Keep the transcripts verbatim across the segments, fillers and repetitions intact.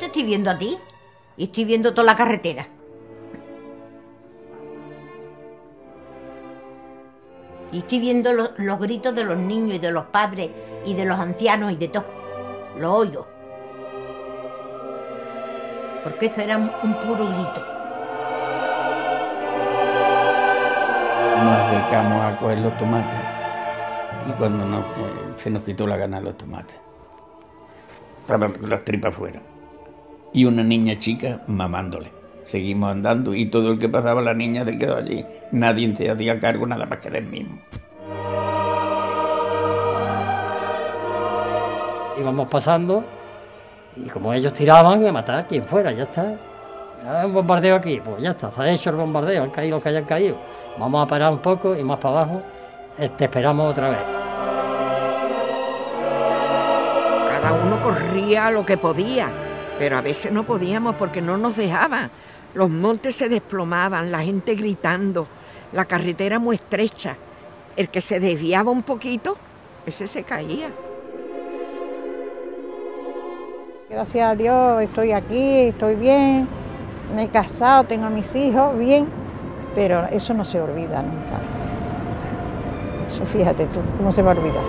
estoy viendo a ti y estoy viendo toda la carretera. Y estoy viendo los, los gritos de los niños y de los padres y de los ancianos y de todo. Lo oigo. Porque eso era un, un puro grito. Nos acercamos a coger los tomates y cuando nos, eh, se nos quitó la gana de los tomates. Estaban las tripas fuera. Y una niña chica mamándole. Seguimos andando y todo el que pasaba, la niña se quedó allí. Nadie se hacía cargo, nada más que del mismo. Íbamos pasando y como ellos tiraban, me mataba a quien fuera, ya está. Ya un bombardeo aquí, pues ya está, se ha hecho el bombardeo, han caído los que hayan caído. Vamos a parar un poco y más para abajo te esperamos otra vez. Cada uno corría lo que podía, pero a veces no podíamos porque no nos dejaban. Los montes se desplomaban, la gente gritando, la carretera muy estrecha. El que se desviaba un poquito, ese se caía. Gracias a Dios estoy aquí, estoy bien, me he casado, tengo a mis hijos, bien, pero eso no se olvida nunca. Eso fíjate tú, ¿cómo se va a olvidar?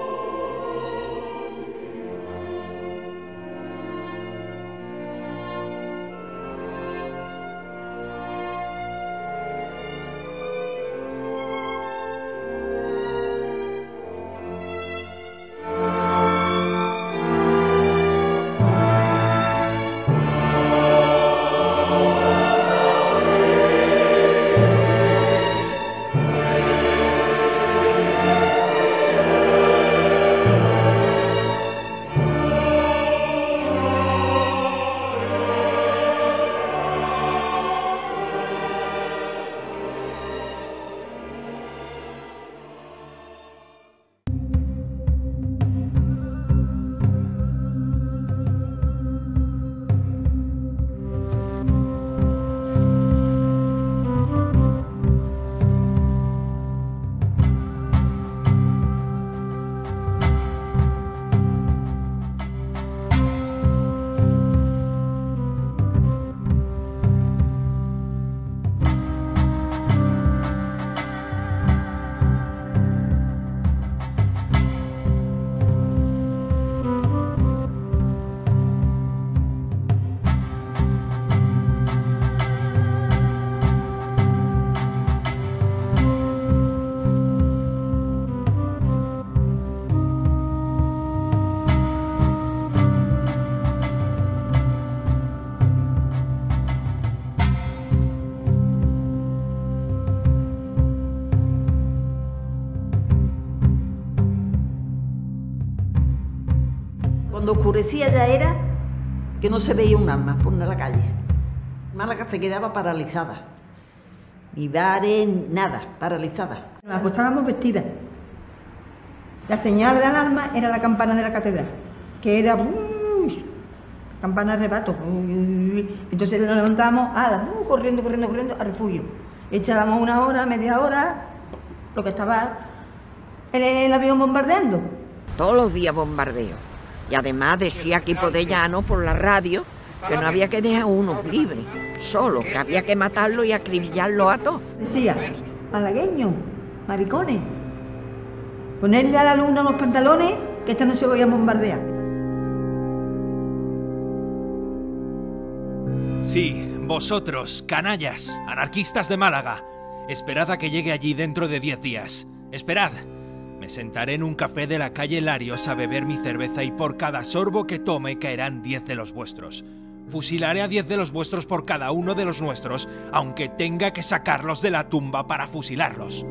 Cuando oscurecía ya era que no se veía un alma por la calle. Málaga se quedaba paralizada. Ni bares, nada, paralizada. Nos acostábamos vestidas. La señal de alarma era la campana de la catedral, que era uy, campana de rebato. Uy, entonces nos levantábamos ala, uh, corriendo, corriendo, corriendo al refugio. Echábamos una hora, media hora, lo que estaba el, el avión bombardeando. Todos los días bombardeo. Y además decía Quipo de Llano por la radio que no había que dejar a uno libre, solo, que había que matarlo y acribillarlo a todos. Decía, malagueños, maricones, ponerle a la luna unos pantalones que esta no se voy a bombardear. Sí, vosotros, canallas, anarquistas de Málaga, esperad a que llegue allí dentro de diez días. Esperad. Me sentaré en un café de la calle Larios a beber mi cerveza y por cada sorbo que tome caerán diez de los vuestros. Fusilaré a diez de los vuestros por cada uno de los nuestros, aunque tenga que sacarlos de la tumba para fusilarlos.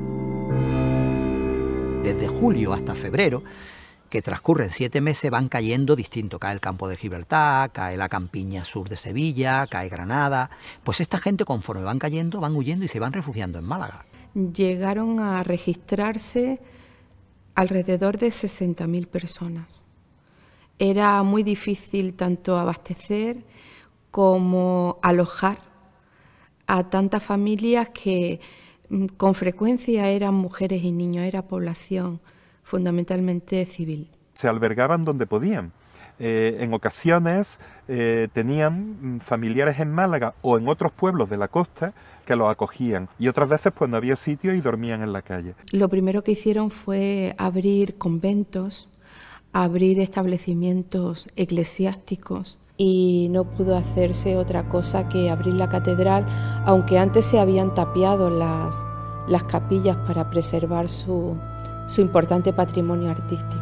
Desde julio hasta febrero, que transcurren siete meses, van cayendo distinto. Cae el campo de Gibraltar, cae la campiña sur de Sevilla, cae Granada. Pues esta gente, conforme van cayendo, van huyendo y se van refugiando en Málaga. Llegaron a registrarse alrededor de sesenta mil personas. Era muy difícil tanto abastecer como alojar a tantas familias que con frecuencia eran mujeres y niños, era población fundamentalmente civil. Se albergaban donde podían. eh, en ocasiones eh, tenían familiares en Málaga o en otros pueblos de la costa que los acogían, y otras veces pues no había sitio y dormían en la calle. Lo primero que hicieron fue abrir conventos, abrir establecimientos eclesiásticos, y no pudo hacerse otra cosa que abrir la catedral, aunque antes se habían tapiado las, las capillas para preservar su, su importante patrimonio artístico.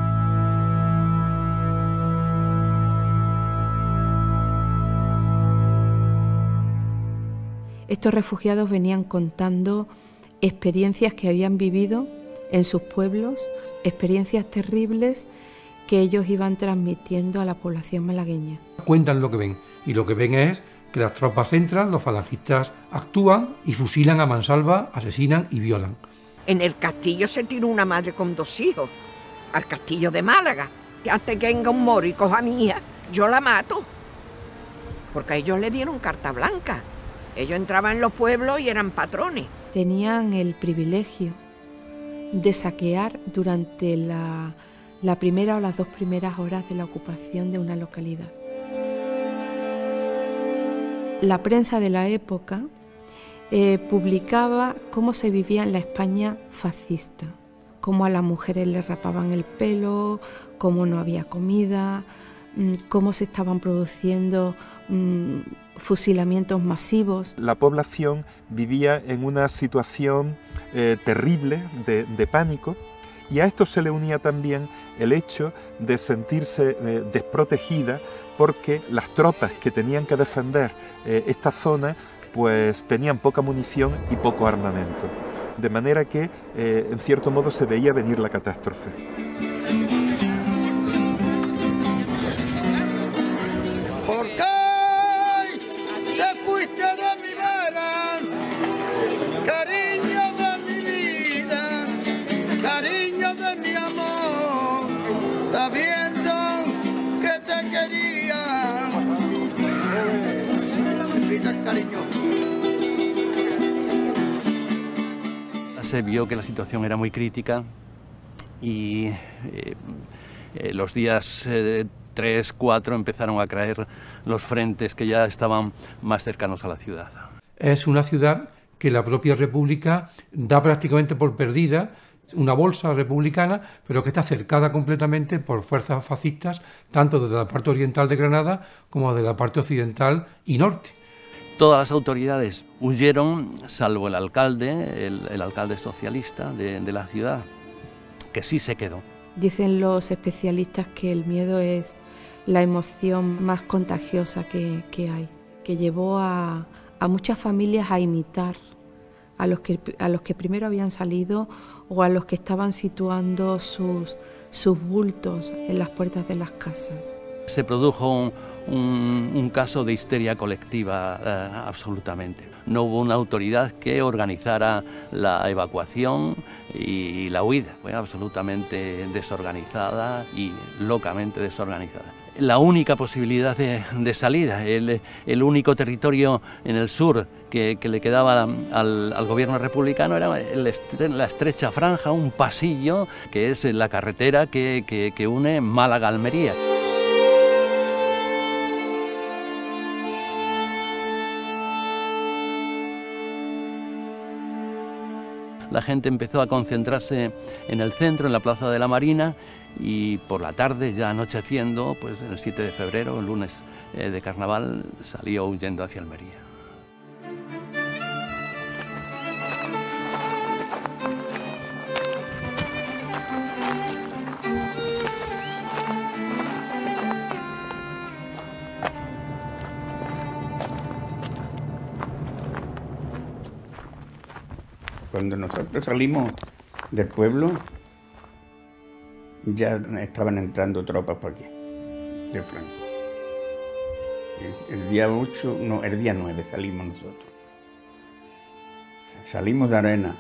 Estos refugiados venían contando experiencias que habían vivido en sus pueblos, experiencias terribles que ellos iban transmitiendo a la población malagueña. Cuentan lo que ven, y lo que ven es que las tropas entran, los falangistas actúan y fusilan a mansalva, asesinan y violan. En el castillo se tiró una madre con dos hijos, al castillo de Málaga. Antes que venga un moro y coja a mi hija, yo la mato, porque a ellos le dieron carta blanca. Ellos entraban en los pueblos y eran patrones. Tenían el privilegio de saquear durante la la primera o las dos primeras horas de la ocupación de una localidad. La prensa de la época eh, publicaba cómo se vivía en la España fascista, cómo a las mujeres les rapaban el pelo, cómo no había comida, mmm, cómo se estaban produciendo mmm, fusilamientos masivos. La población vivía en una situación eh, terrible de, de pánico. Y a esto se le unía también el hecho de sentirse eh, desprotegida, porque las tropas que tenían que defender eh, esta zona pues tenían poca munición y poco armamento. De manera que eh, en cierto modo se veía venir la catástrofe. ¿Por qué te fuiste de mi vera? Cariño de mi vida, cariño de mi amor, sabiendo que te quería. Vida, cariño. Se vio que la situación era muy crítica y eh, eh, los días eh, tres, cuatro empezaron a caer los frentes que ya estaban más cercanos a la ciudad. Es una ciudad que la propia República da prácticamente por perdida, una bolsa republicana, pero que está cercada completamente por fuerzas fascistas, tanto desde la parte oriental de Granada como de la parte occidental y norte. Todas las autoridades huyeron, salvo el alcalde, el, el alcalde socialista de, de la ciudad, que sí se quedó. Dicen los especialistas que el miedo es la emoción más contagiosa que, que hay, que llevó a, a muchas familias a imitar a los, que, a los que primero habían salido o a los que estaban situando sus, sus bultos en las puertas de las casas. Se produjo un, un, un caso de histeria colectiva eh, absolutamente. No hubo una autoridad que organizara la evacuación y la huida. Fue absolutamente desorganizada y locamente desorganizada. La única posibilidad de, de salida, el, el único territorio en el sur que, que le quedaba al, al gobierno republicano era el, la estrecha franja, un pasillo que es la carretera que, que, que une Málaga a Almería. La gente empezó a concentrarse en el centro, en la Plaza de la Marina, y por la tarde, ya anocheciendo, pues el siete de febrero, el lunes eh, de carnaval, salió huyendo hacia Almería. Cuando nosotros salimos del pueblo, ya estaban entrando tropas para aquí, de Franco. El, el día ocho, no, el día nueve salimos nosotros. Salimos de Arena,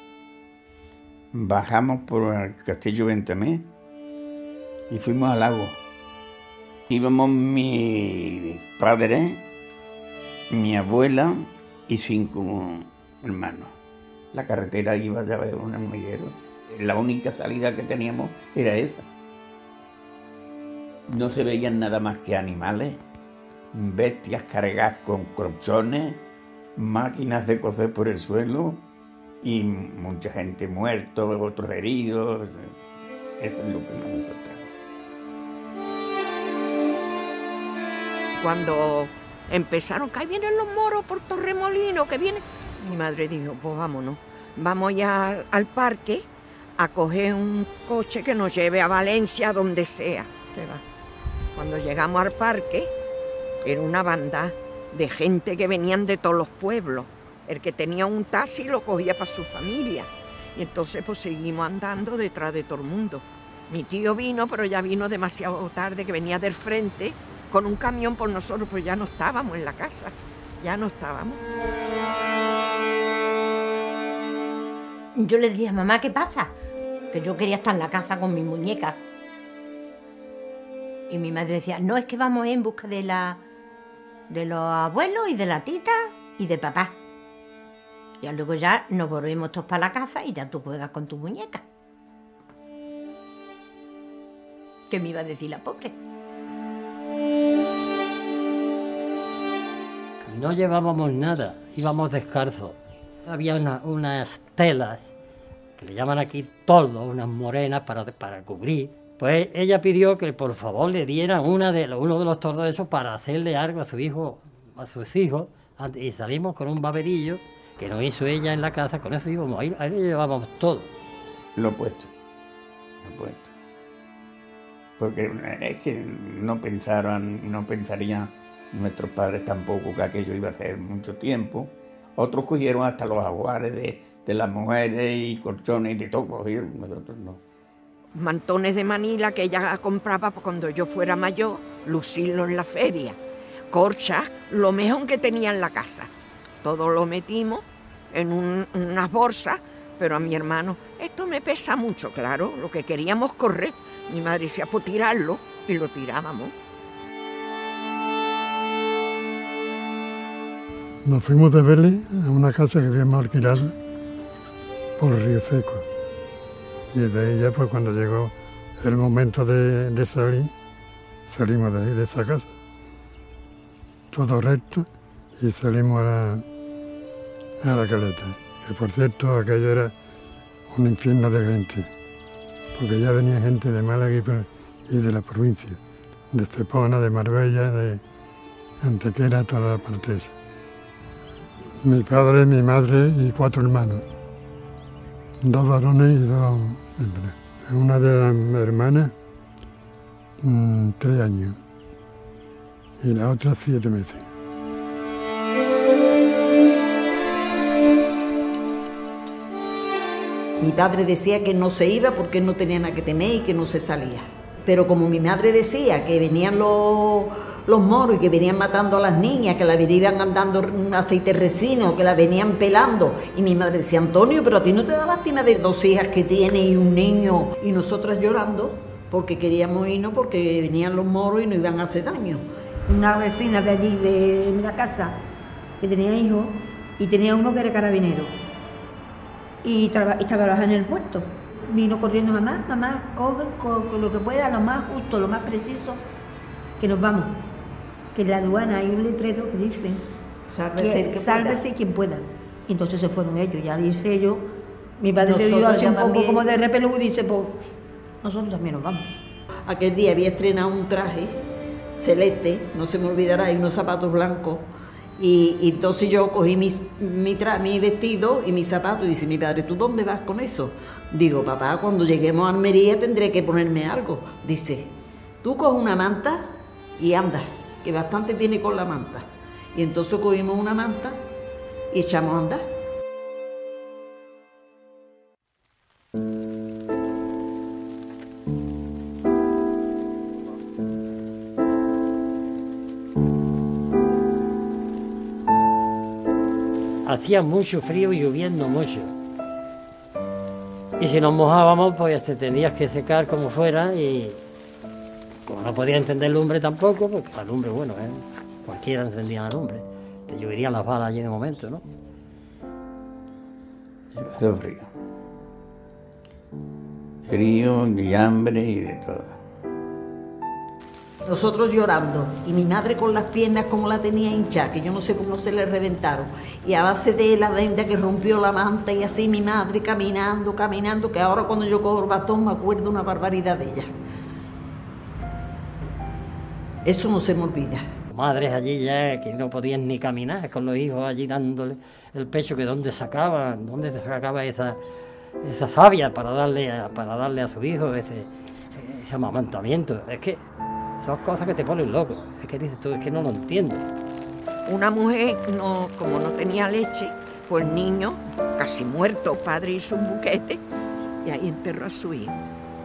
bajamos por el Castillo Ventamé y fuimos al lago. Íbamos mi padre, mi abuela y cinco hermanos. La carretera iba ya de un hormiguero. La única salida que teníamos era esa. no se veían nada más que animales, bestias cargadas con colchones, máquinas de coser por el suelo y mucha gente muerta, otros heridos. Eso es lo que nos encontramos. Cuando empezaron, que ahí vienen los moros por Torremolinos, que vienen. Mi madre dijo, pues vámonos, vamos ya al, al parque a coger un coche que nos lleve a Valencia, donde sea. Cuando llegamos al parque, era una banda de gente que venían de todos los pueblos. El que tenía un taxi lo cogía para su familia. Y entonces pues seguimos andando detrás de todo el mundo. Mi tío vino, pero ya vino demasiado tarde, que venía del frente con un camión por nosotros, pues ya no estábamos en la casa, ya no estábamos. Yo le decía, mamá, ¿qué pasa? Que yo quería estar en la casa con mi muñeca. Y mi madre decía, no, es que vamos en busca de la de los abuelos y de la tita y de papá. Y luego ya nos volvemos todos para la casa y ya tú juegas con tu muñeca. ¿Qué me iba a decir la pobre? No llevábamos nada, íbamos descalzos. Había una, unas telas, que le llaman aquí toldos, unas morenas para, para cubrir. Pues ella pidió que por favor le dieran una de, uno de los tordos esos para hacerle algo a su hijo, a sus hijos. Y salimos con un baberillo que nos hizo ella en la casa, con eso íbamos, ahí, ahí le llevábamos todo. Lo opuesto, lo opuesto. Porque es que no pensaron, no pensarían nuestros padres tampoco que aquello iba a ser mucho tiempo. Otros cogieron hasta los ajuares de, de las mujeres y colchones y de todo cogieron, nosotros no. Mantones de Manila que ella compraba cuando yo fuera mayor, lucirlo en la feria. Corchas, lo mejor que tenía en la casa. Todo lo metimos en un, unas bolsas, pero a mi hermano, esto me pesa mucho, claro, lo que queríamos correr. Mi madre decía, pues tirarlo, y lo tirábamos. Nos fuimos de Vélez a una casa que habíamos alquilado por Río Seco. Y de ella, pues cuando llegó el momento de, de salir, salimos de ahí, de esa casa. Todo recto y salimos a la, a la caleta. Que por cierto, aquello era un infierno de gente. Porque ya venía gente de Málaga y, y de la provincia. De Estepona, de Marbella, de Antequera, toda la parte esa. Mi padre, mi madre y cuatro hermanos. Dos varones y dos hembras. Una de las hermanas, mmm, tres años. Y la otra, siete meses. Mi padre decía que no se iba porque no tenía nada que temer y que no se salía. Pero como mi madre decía que venían los, los moros y que venían matando a las niñas, que la venían dando un aceite resino, que la venían pelando, y mi madre decía, Antonio, pero a ti no te da lástima de dos hijas que tienes y un niño, y nosotras llorando porque queríamos irnos porque venían los moros y nos iban a hacer daño. Una vecina de allí, de la casa, que tenía hijos, y tenía uno que era carabinero, y, traba, y trabajaba en el puerto. Vino corriendo, mamá, mamá, coge, coge lo que pueda, lo más justo, lo más preciso, que nos vamos. Que en la aduana hay un letrero que dice, sálvese, que, que sálvese pueda. quien pueda. Y entonces se fueron ellos, ya dice yo, mi padre Nosotros le dio así un poco también. como de repelús y dice, pues, nosotros también nos vamos. Aquel día había estrenado un traje celeste, no se me olvidará, y unos zapatos blancos. Y, y entonces yo cogí mi, mi, tra, mi vestido y mis zapatos y dice mi padre, ¿tú dónde vas con eso? Digo, papá, cuando lleguemos a Almería tendré que ponerme algo. Dice, tú coges una manta y anda, que bastante tiene con la manta. Y entonces cogimos una manta y echamos a andar. Hacía mucho frío y lloviendo mucho. Y si nos mojábamos, pues te tenías que secar como fuera y como no podía encender lumbre tampoco, porque la lumbre, bueno, ¿eh? Cualquiera encendía la lumbre. Te lloverían las balas allí de momento, ¿no? Todo frío. Frío y hambre y de todo. Nosotros llorando y mi madre con las piernas como la tenía hinchada, que yo no sé cómo se le reventaron. Y a base de la venda que rompió la manta y así mi madre caminando, caminando, que ahora cuando yo cojo el bastón me acuerdo una barbaridad de ella. Eso no se me olvida. Madres allí ya que no podían ni caminar, con los hijos allí dándole el pecho, que dónde sacaban, dónde se sacaba esa, esa savia para darle a, para darle a su hijo ese, ese amamantamiento. Es que son cosas que te ponen loco. Es que dices tú, es que no lo entiendo. Una mujer, no, como no tenía leche, pues el niño, casi muerto, padre hizo un buquete y ahí enterró a su hijo.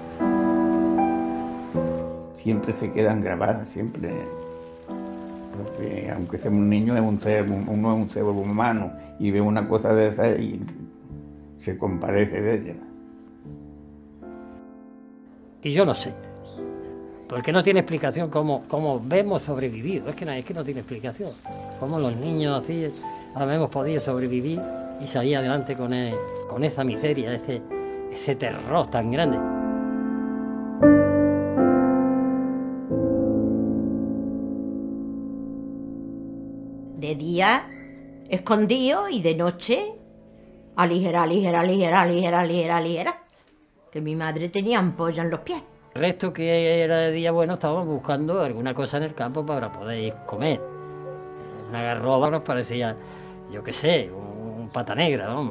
Siempre se quedan grabadas, siempre. Porque aunque sea un niño, es un ser, uno es un ser humano y ve una cosa de esa y se compadece de ella. Y yo no sé, porque no tiene explicación cómo, cómo hemos sobrevivido. Es que, no, es que no tiene explicación. Cómo los niños así habemos podido sobrevivir y salir adelante con, el, con esa miseria, ese, ese terror tan grande. De día escondido y de noche aligera, aligera, aligera, aligera, aligera, aligera. Que mi madre tenía ampolla en los pies. El resto que era de día bueno estábamos buscando alguna cosa en el campo para poder comer. Una garroba nos parecía, yo qué sé, un pata negra, vamos.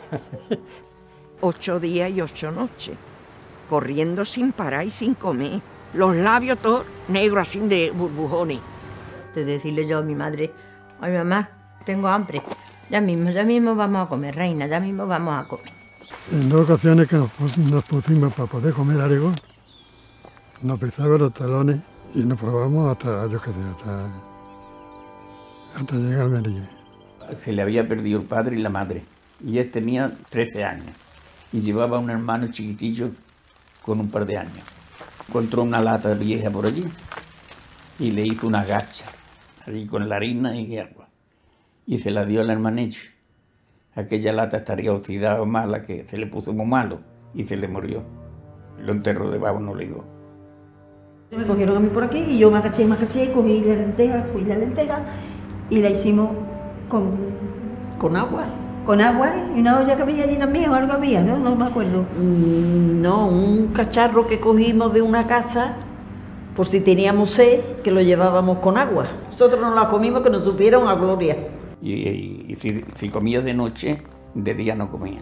Ocho días y ocho noches, corriendo sin parar y sin comer. Los labios todos negros así de burbujones. De decirle yo a mi madre, ay mamá, tengo hambre. Ya mismo, ya mismo vamos a comer, reina, ya mismo vamos a comer. En dos ocasiones que nos, nos pusimos para poder comer algo, nos pisaban los talones y nos probamos hasta, yo qué sé, hasta, hasta llegar a Almería. Se le había perdido el padre y la madre, y él tenía trece años, y llevaba un hermano chiquitillo con un par de años. Encontró una lata vieja por allí y le hizo una gacha, allí con la harina y agua, y se la dio al hermanillo. Aquella lata estaría oxidada o mala, que se le puso muy malo, y se le murió. Lo enterró debajo de un olivo. Me cogieron a mí por aquí y yo me agaché, me agaché, cogí la lenteja, cogí la lenteja y la hicimos con, ¿Con agua? Con agua y una olla que había allí también, o algo había, ¿no? No me acuerdo. Mm, no, un cacharro que cogimos de una casa, por si teníamos sed, que lo llevábamos con agua. Nosotros nos la comimos que nos supieron a gloria. Y, y, y si, si comía de noche, de día no comía.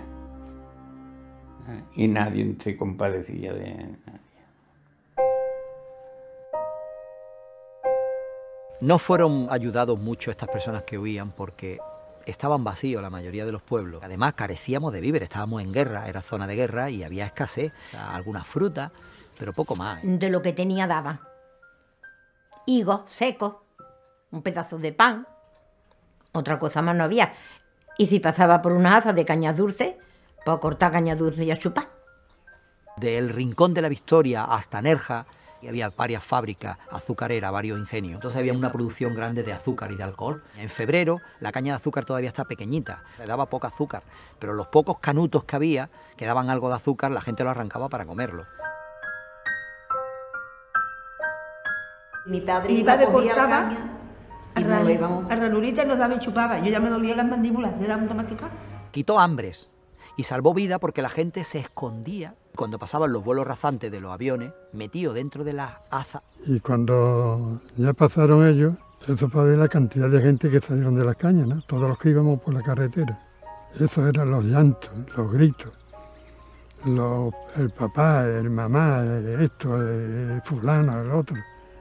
Y nadie se compadecía de nadie. No fueron ayudados mucho estas personas que huían porque estaban vacíos la mayoría de los pueblos. Además carecíamos de víveres, estábamos en guerra, era zona de guerra y había escasez, o sea, algunas frutas, pero poco más. De lo que tenía daba. Higos secos, un pedazo de pan, otra cosa más no había. Y si pasaba por una haza de cañas dulces, pues cortar cañas dulces y a chupar. Del Rincón de la Victoria hasta Nerja, y había varias fábricas azucareras, varios ingenios. Entonces había una producción grande de azúcar y de alcohol. En febrero la caña de azúcar todavía está pequeñita, le daba poco azúcar, pero los pocos canutos que había, que daban algo de azúcar, la gente lo arrancaba para comerlo. Mi padre, y mi padre cortaba y nos lo íbamos. a ranurita y nos daba y chupaba. Yo ya me dolía las mandíbulas, le daba un masticar. Quitó hambres y salvó vida porque la gente se escondía cuando pasaban los vuelos rasantes de los aviones, metido dentro de las azas. Y cuando ya pasaron ellos, eso para ver la cantidad de gente que salieron de las cañas, ¿no? Todos los que íbamos por la carretera. Eso eran los llantos, los gritos, los, el papá, el mamá, esto, el fulano, el otro.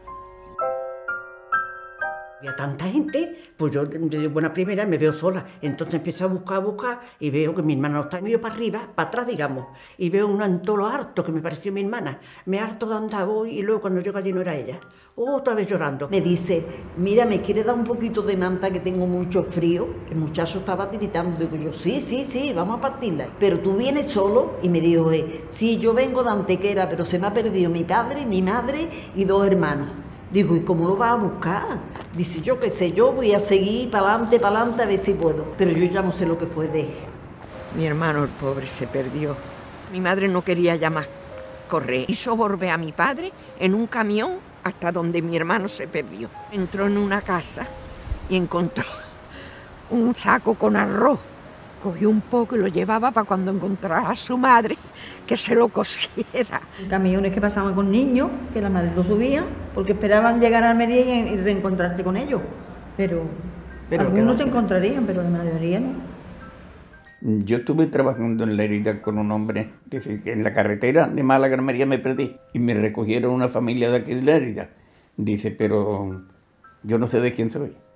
Había tanta gente, pues yo de buena primera me veo sola. Entonces empiezo a buscar, a buscar y veo que mi hermana no está. Me miro para arriba, para atrás, digamos, y veo un antolo harto que me pareció mi hermana. Me harto de andar voy y luego cuando llego allí no era ella. Otra vez llorando. Me dice, mira, ¿me quiere dar un poquito de manta que tengo mucho frío? El muchacho estaba tiritando. Digo yo, sí, sí, sí, vamos a partirla. Pero tú vienes solo. Y me dijo, eh, sí, yo vengo de Antequera, pero se me ha perdido mi padre, mi madre y dos hermanos. Digo, ¿y cómo lo vas a buscar? Dice, yo qué sé, yo voy a seguir para adelante, para adelante, a ver si puedo. Pero yo ya no sé lo que fue de él. Mi hermano, el pobre, se perdió. Mi madre no quería ya más correr. Hizo volver a mi padre en un camión hasta donde mi hermano se perdió. Entró en una casa y encontró un saco con arroz. Cogió un poco y lo llevaba para cuando encontrara a su madre, que se lo cosiera. Camiones que pasaban con niños, que la madre lo subía, porque esperaban llegar a Almería y reencontrarse con ellos. Pero, pero algunos se encontrarían, pero la mayoría no. Yo estuve trabajando en Lérida con un hombre, dice que en la carretera de Málaga a Almería me perdí y me recogieron una familia de aquí de Lérida. Dice, pero yo no sé de quién soy.